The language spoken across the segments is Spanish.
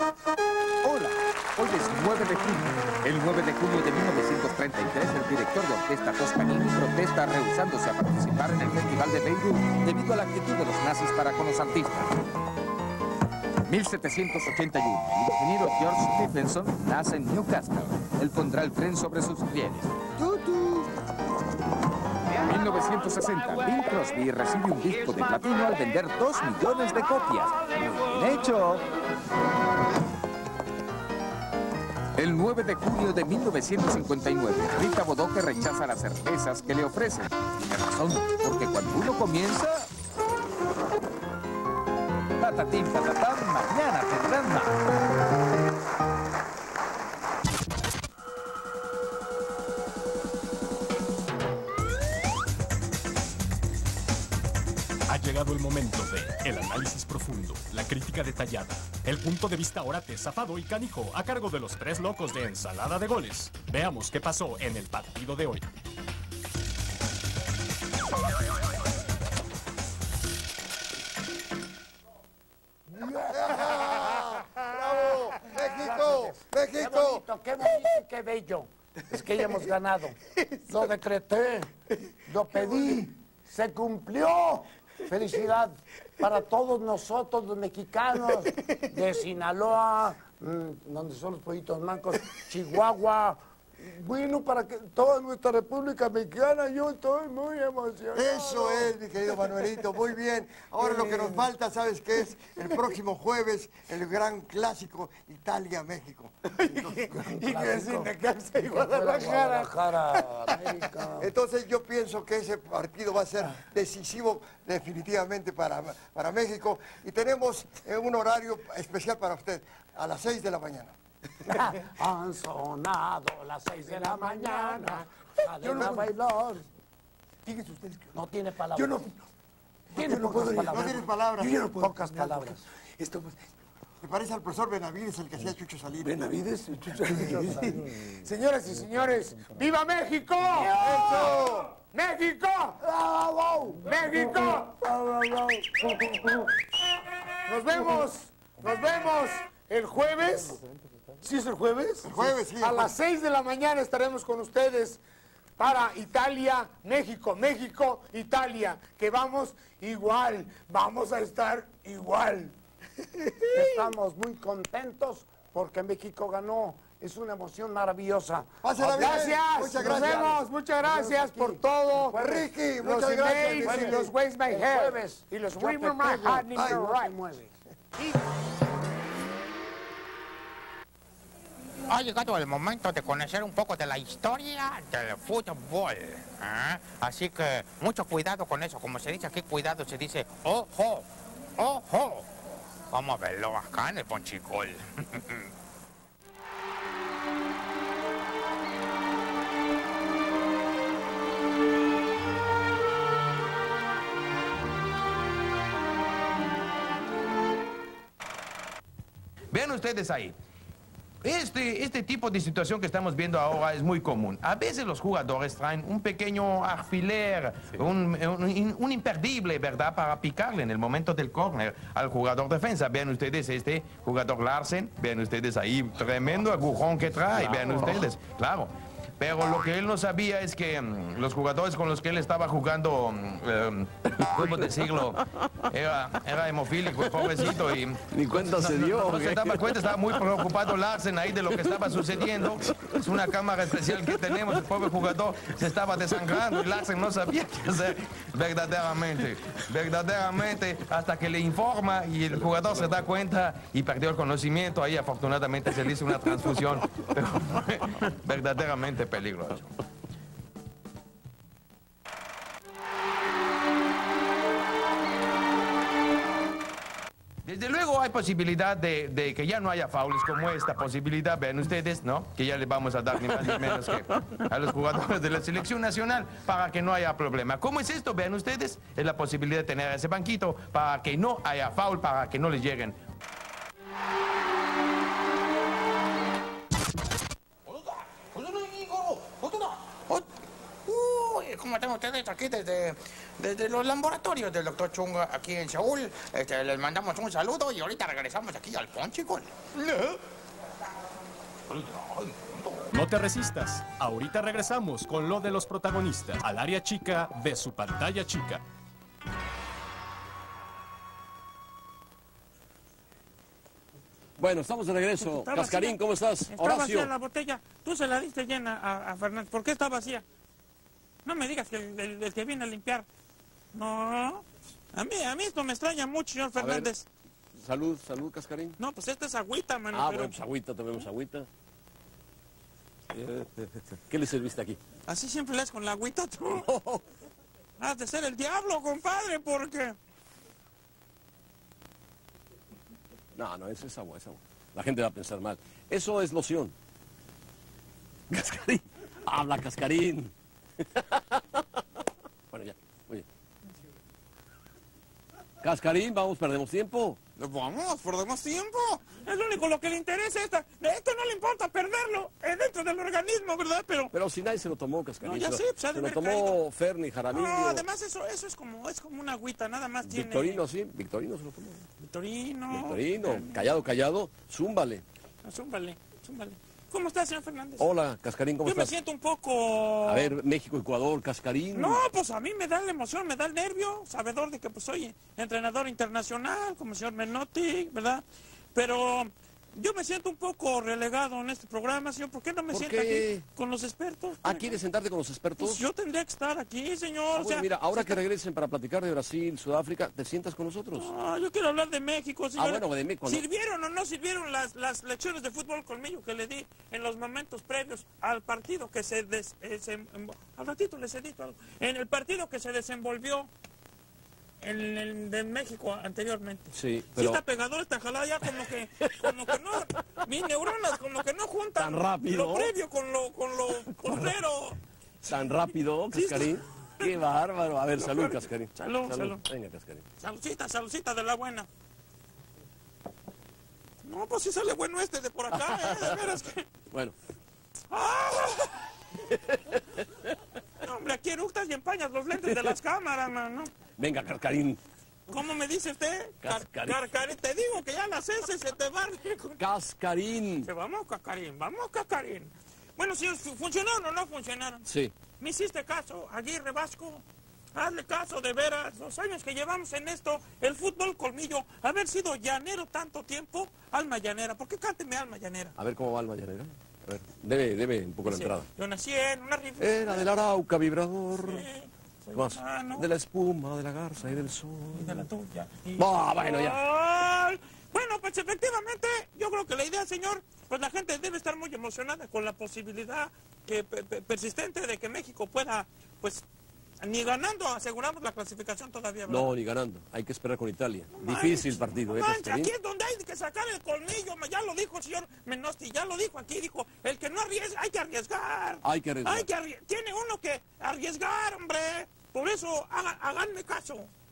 Hola, hoy es 9 de junio. El 9 de junio de 1933, el director de orquesta Toscanini protesta rehusándose a participar en el Festival de Beirut debido a la actitud de los nazis para con los artistas. 1781, el ingeniero George Stephenson nace en Newcastle. Él pondrá el tren sobre sus rieles. 1960, Bing Crosby recibe un disco de platino al vender 2 millones de copias. Muy bien hecho. El 9 de junio de 1959, Rita Bodoque rechaza las cervezas que le ofrecen. Tiene razón, porque cuando uno comienza... Patatín, patatán, mañana tendrán más. Ha llegado el momento de el análisis profundo, la crítica detallada, el punto de vista orate, zafado y canijo a cargo de los 3 locos de Ensalada de Goles. Veamos qué pasó en el partido de hoy. ¡Bravo! ¡México! ¡México! Qué bonito y qué bello. Es que ya hemos ganado. Lo decreté, lo pedí, se cumplió. Felicidad para todos nosotros, los mexicanos de Sinaloa, donde son los pollitos mancos, Chihuahua. Bueno, para que toda nuestra República Mexicana, yo estoy muy emocionado. Eso es, mi querido Manuelito, muy bien. Ahora lo que nos falta, ¿sabes qué es? El próximo jueves, el gran clásico Italia-México. Y que es Necaxa y Guadalajara. América. Entonces yo pienso que ese partido va a ser decisivo definitivamente para México. Y tenemos un horario especial para usted, a las 6 de la mañana. Han sonado las 6 de la mañana. Yo no bailar. Fíjense ustedes que... No tiene palabras. Yo no... Tiene no pocas puedo, palabras. no tienes palabras. Yo no puedo. Pocas palabras. Esto, pues, me parece al profesor Benavides, el que hacía Chucho Salinas. ¿Benavides? Señoras y señores, ¡viva México! ¡Eso! ¡México! ¡México! Nos vemos el jueves. ¿Sí es el jueves? El jueves, sí. A las 6 de la mañana estaremos con ustedes para Italia, México, México, Italia, que vamos igual, vamos a estar igual. Estamos muy contentos porque México ganó. Es una emoción maravillosa. Pásala bien. Gracias. Muchas Nos gracias. vemos. Muchas gracias por todo. Pues Ricky, Los muchas gracias. emails y Ricky. los ways my hair y los women my heart in Ay, the no right. Ha llegado el momento de conocer un poco de la historia del fútbol. Así que mucho cuidado con eso. Como se dice aquí, cuidado, se dice ojo, ojo. Vamos a verlo acá en el Ponchicol. Vean ustedes ahí. Este tipo de situación que estamos viendo ahora es muy común. A veces los jugadores traen un pequeño alfiler, un imperdible, ¿verdad?, para picarle en el momento del córner al jugador defensa. Vean ustedes este jugador Larsen, vean ustedes ahí, tremendo agujón que trae, vean ustedes, claro. Pero lo que él no sabía es que los jugadores con los que él estaba jugando, ¿cómo decirlo? Era hemofílico, el pobrecito, y... Ni cuenta se dio. No se daba cuenta, estaba muy preocupado Larsen ahí de lo que estaba sucediendo. Es una cámara especial que tenemos, el pobre jugador se estaba desangrando y Larsen no sabía qué hacer verdaderamente, hasta que le informa y el jugador se da cuenta y perdió el conocimiento. Ahí afortunadamente se le hizo una transfusión, pero fue verdaderamente peligroso. Desde luego hay posibilidad de que ya no haya faules como esta posibilidad, vean ustedes, ¿no? Que ya le vamos a dar ni más ni menos que a los jugadores de la selección nacional para que no haya problema. ¿Cómo es esto? Vean ustedes, es la posibilidad de tener ese banquito para que no haya foul, para que no les lleguen. ¿Cómo están ustedes aquí desde desde los laboratorios del doctor Chung aquí en Seúl. Les mandamos un saludo y ahorita regresamos aquí al Ponchicol. No te resistas. Ahorita regresamos con lo de los protagonistas al área chica de su pantalla chica. Bueno, estamos de regreso. Cascarín, ¿cómo estás? Está Horacio. vacía la botella. Tú se la diste llena a Fernández. ¿Por qué está vacía? No me digas que el que viene a limpiar. No. A mí esto me extraña mucho, señor Fernández. Salud, Cascarín. No, pues esta es agüita, mano. Ah, pero bueno, pues agüita, tomemos agüita. ¿Qué le serviste aquí? así siempre lees con la agüita tú. Has de ser el diablo, compadre, porque... No, eso es agua, La gente va a pensar mal. Eso es loción. Cascarín. Habla, Cascarín. Bueno, ya. Muy bien. Cascarín, vamos, perdemos tiempo. Vamos, perdemos tiempo. Es lo único lo que le interesa. Esto no le importa perderlo dentro del organismo, ¿verdad? Pero si nadie se lo tomó, Cascarín. No, ya sí, pues ha de se lo haber tomó caído. Ferni, Jaramillo. No, además eso es como una agüita, nada más tiene... Victorino, sí. Victorino se lo tomó. Victorino. Callado. Zúmbale. Zúmbale. ¿Cómo está, señor Fernández? Hola, Cascarín, ¿cómo Yo estás? me siento un poco... A ver, México, Ecuador, Cascarín. No, pues a mí me da la emoción, me da el nervio, sabedor de que pues soy entrenador internacional, como el señor Menotti, ¿verdad? Pero yo me siento un poco relegado en este programa, señor. ¿Por qué no me ¿Por siento qué? aquí con los expertos? ¿Quieres sentarte con los expertos? Pues yo tendría que estar aquí, señor. Bueno, mira, ahora que regresen para platicar de Brasil, Sudáfrica, ¿te sientas con nosotros? No, yo quiero hablar de México, señor. Bueno, de México. ¿Sirvieron o no sirvieron las lecciones de fútbol conmigo que le di en los momentos previos al partido que al ratito les he dicho algo. En el partido que se desenvolvió de México anteriormente. Sí, pero... Sí está pegador esta jalada ya como que no, mis neuronas como que no juntan tan rápido lo previo con lo contrario. Tan rápido, Cascarín. Sí, qué bárbaro. A ver, salud, Cascarín. Salud. Venga, Cascarín. Saludcita de la buena. No, pues sí sale bueno este de por acá, de veras que... Bueno. ¡Ah! No, hombre, aquí eructas y empañas los lentes de las cámaras, mano. Venga, Cascarín. ¿Cómo me dice usted? Cascarín. Te digo que ya las S se te van. Cascarín. Vamos, Cascarín. Bueno, si funcionaron o no funcionaron. Sí. ¿Me hiciste caso, Aguirre Vasco? Hazle caso, de veras. Los años que llevamos en esto, el fútbol colmillo, haber sido llanero tanto tiempo, alma llanera. ¿Por qué cánteme alma llanera? A ver cómo va alma llanera. A ver, debe un poco la entrada. Yo nací en una rifa. Era del Arauca vibrador. Sí, más, de la espuma, de la garza y del sol. Y de la tuya. Bueno, ya. Bueno, pues efectivamente, yo creo que la idea, señor, pues la gente debe estar muy emocionada con la posibilidad persistente de que México pueda, pues, ni ganando aseguramos la clasificación todavía, ¿verdad? No, ni ganando. Hay que esperar con Italia. Difícil partido, Aquí es donde hay que sacar el colmillo. Ya lo dijo el señor Menotti, ya lo dijo aquí. Dijo, el que no arriesga, hay que arriesgar. Tiene uno que arriesgar, hombre. Por eso, háganme caso.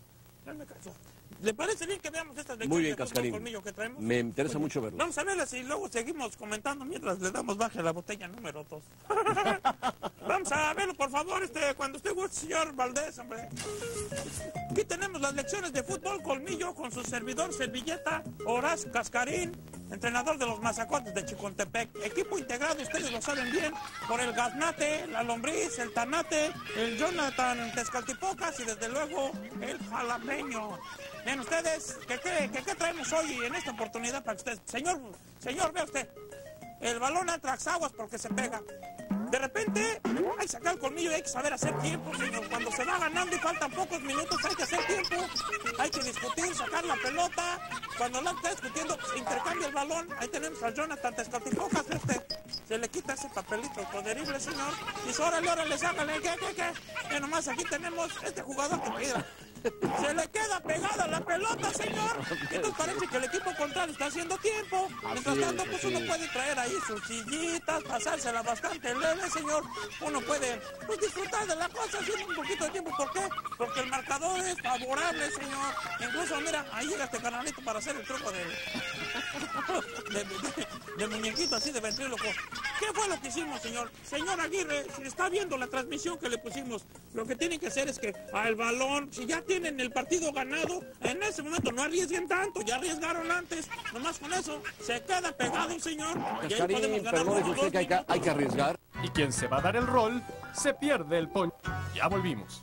¿Le parece bien que veamos estas lecciones? Muy bien, Cascarín. Colmillo que traemos? Me interesa mucho verlo. Vamos a verlas y luego seguimos comentando mientras le damos baje a la botella número 2. Vamos a verlo, por favor, cuando usted guste, señor Valdés, hombre. Aquí tenemos las lecciones de fútbol colmillo con su servidor servilleta, Horacio Cascarín, entrenador de los Mazacotes de Chicontepec. Equipo integrado, ustedes lo saben bien, por el Gaznate, la Lombriz, el Tanate, el Jonathan Tezcaltipocas y desde luego el Jalapeño. Bien, ustedes, ¿qué traemos hoy en esta oportunidad para usted? Señor, vea usted, el balón entra a aguas porque se pega. De repente, hay que sacar el colmillo y hay que saber hacer tiempo, señor. Cuando se va ganando y faltan pocos minutos, hay que hacer tiempo. Hay que discutir, sacar la pelota. Cuando la está discutiendo, intercambia el balón. Ahí tenemos a Jonathan Tezcaltipocas, se le quita ese papelito poderible, señor. Dice, órale, sácale, ¿qué? Nomás aquí tenemos este jugador que mira. Se le queda pegada la pelota, señor. Entonces parece que el equipo contrario está haciendo tiempo. Mientras tanto, pues uno puede traer ahí sus sillitas, pasársela bastante leve, señor. Uno puede disfrutar de la cosa haciendo un poquito de tiempo. ¿Por qué? Porque el marcador es favorable, señor. Incluso, mira, ahí llega este canalito para hacer el truco de muñequito así de ventríloco. ¿Qué fue lo que hicimos, señor? Señor Aguirre, si está viendo la transmisión que le pusimos, lo que tienen que hacer es que al balón, si ya tienen el partido ganado, en ese momento no arriesguen tanto, ya arriesgaron antes, nomás con eso se queda pegado, señor. Y ahí podemos ganar perdón, los usted que hay que arriesgar. Y quien se va a dar el rol, se pierde el poncho. Ya volvimos.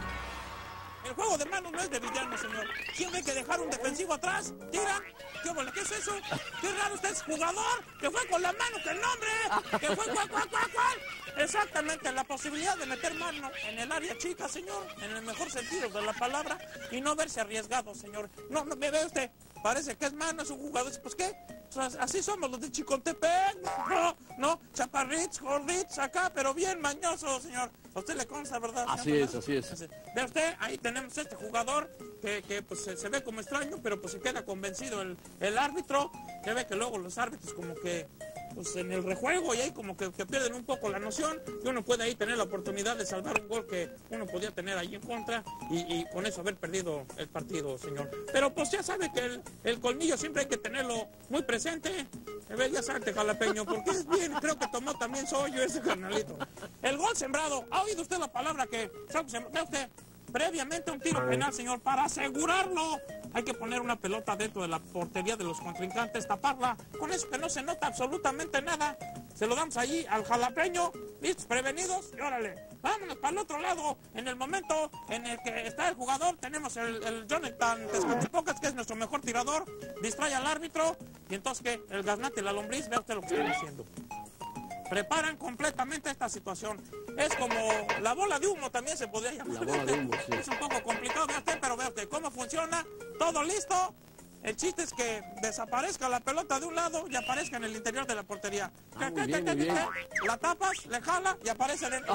El juego de manos no es de villano, señor. Tiene que dejar un defensivo atrás, tiran. ¿Qué es eso? Qué raro usted es jugador, que fue con la mano, que el nombre, que fue cuál. Exactamente, la posibilidad de meter mano en el área chica, señor, en el mejor sentido de la palabra, y no verse arriesgado, señor. No, me ve usted, parece que es mano, es un jugador, pues ¿qué? Pues así somos los de Chicontepec, no, chaparrits, gorditos acá, pero bien mañoso, señor. A usted le consta, ¿verdad? Así es. Ve usted, ahí tenemos este jugador que pues se ve como extraño, pero pues se queda convencido el árbitro, que ve que luego los árbitros como que pues en el rejuego y ahí como que pierden un poco la noción y uno puede ahí tener la oportunidad de salvar un gol que uno podía tener ahí en contra y con eso haber perdido el partido, señor. Pero pues ya sabe que el colmillo siempre hay que tenerlo muy presente. Ya salte, jalapeño, porque es bien, creo que tomó también sollo ese carnalito. El gol sembrado, ¿ha oído usted la palabra que... Ve usted, previamente un tiro penal, señor, para asegurarlo. Hay que poner una pelota dentro de la portería de los contrincantes, taparla, con eso que no se nota absolutamente nada. Se lo damos allí al jalapeño, listos, prevenidos, y órale, vámonos para el otro lado. En el momento en el que está el jugador, tenemos el Jonathan Tezcatlipoca, que es nuestro mejor tirador, distrae al árbitro, y entonces que el gaznate y la lombriz, vea usted lo que están haciendo. Preparan completamente esta situación. Es como la bola de humo, también se podría llamar. La bola de humo, sí. Es un poco complicado, vea usted, pero vea usted cómo funciona. Todo listo. El chiste es que desaparezca la pelota de un lado y aparezca en el interior de la portería. Muy bien. La tapas, le jala y aparece dentro.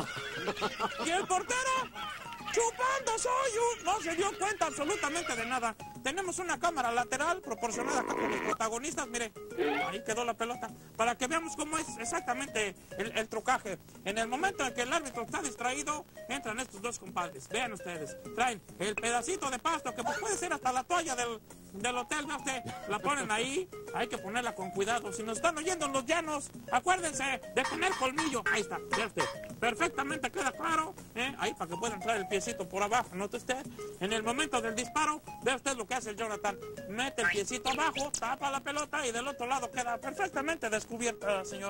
Y el portero, chupando soy no se dio cuenta absolutamente de nada. Tenemos una cámara lateral proporcionada acá con los protagonistas. Mire, ahí quedó la pelota. Para que veamos cómo es exactamente el trucaje. En el momento en que el árbitro está distraído, entran estos dos compadres. Vean ustedes. Traen el pedacito de pasto, que pues puede ser hasta la toalla del hotel. ¿Ve usted? La ponen ahí. Hay que ponerla con cuidado. Si nos están oyendo en los llanos, acuérdense de poner colmillo. Ahí está. Ve usted. Perfectamente queda claro. Ahí para que pueda entrar el piecito por abajo. Note usted. En el momento del disparo, ve usted lo que hace el Jonathan. Mete el piecito abajo, tapa la pelota y del otro lado queda perfectamente descubierta, señor.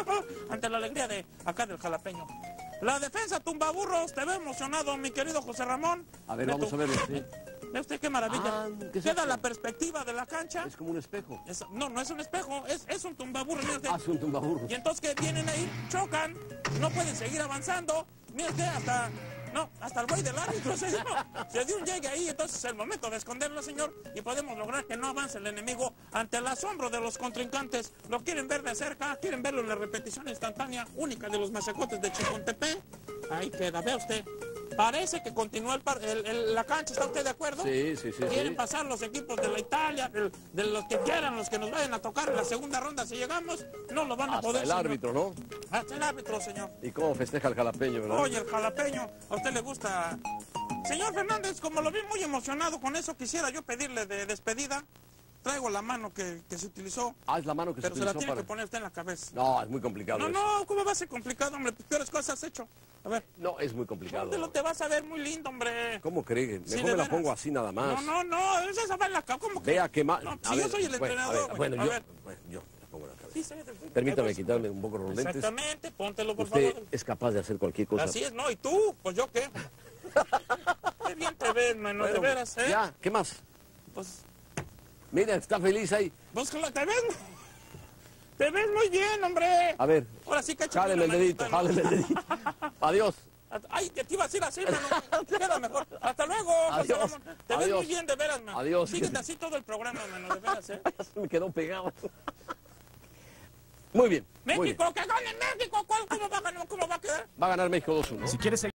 Ante la alegría de acá del jalapeño. La defensa tumbaburros, te veo emocionado, mi querido José Ramón. A ver, vamos a verlo, sí. ¿Ve usted qué maravilla? ¿qué es Queda esto? la perspectiva de la cancha. Es como un espejo. No es un espejo, es un tumbaburro. Mire usted. Es un tumbaburro. Y entonces que vienen ahí, chocan, no pueden seguir avanzando. Mire usted, hasta el güey del árbitro se dio un llegue ahí. Entonces es el momento de esconderlo, señor, y podemos lograr que no avance el enemigo ante el asombro de los contrincantes. Lo quieren ver de cerca, quieren verlo en la repetición instantánea única de los mazacotes de Chicontepec. Ahí queda, vea usted. Parece que continúa la cancha, ¿está usted de acuerdo? Sí. Quieren pasar los equipos de la Italia, de los que quieran, los que nos vayan a tocar en la segunda ronda. Si llegamos, no lo van a poder. Hasta el árbitro, ¿no? Hasta el árbitro, señor. ¿Y cómo festeja el jalapeño, verdad? Oye, el jalapeño, ¿a usted le gusta? Señor Fernández, como lo vi muy emocionado con eso, quisiera yo pedirle de despedida. Traigo la mano que se utilizó. Es la mano que se utilizó. Pero se la tiene que poner usted en la cabeza. No, es muy complicado. No, ¿cómo va a ser complicado, hombre? Peores cosas has hecho. A ver. No, es muy complicado. Póntelo, te vas a ver muy lindo, hombre. ¿Cómo cree? Sí, Mejor me la pongo así nada más. No, esa va en la cabeza. ¿Cómo que? Vea que más. No, si yo soy el entrenador. Bueno, a ver. yo la pongo en la cabeza. Sí, sí. Permítame quitarme un poco los lentes. Exactamente, póntelo, por Usted favor. es capaz de hacer cualquier cosa. Así es, ¿no? ¿Y tú? Pues yo qué. Qué bien te ves, mano, de veras, ¿eh? Ya, ¿qué más? Pues, Mira, está feliz ahí. pues te ves muy bien, hombre. A ver, Ahora sí que jáleme el dedito, jáleme el dedito. Adiós. Ay, que te iba a decir así, mano. Queda mejor. Hasta luego, José Adiós. Ramón. Te ves muy bien, de veras, mano. Adiós. Síguete así todo el programa, mano, de veras, ¿eh? Ya se me quedó pegado. Muy bien. México, que gane México. ¿Cómo va a quedar? Va a ganar México 2-1. Si quieres seguir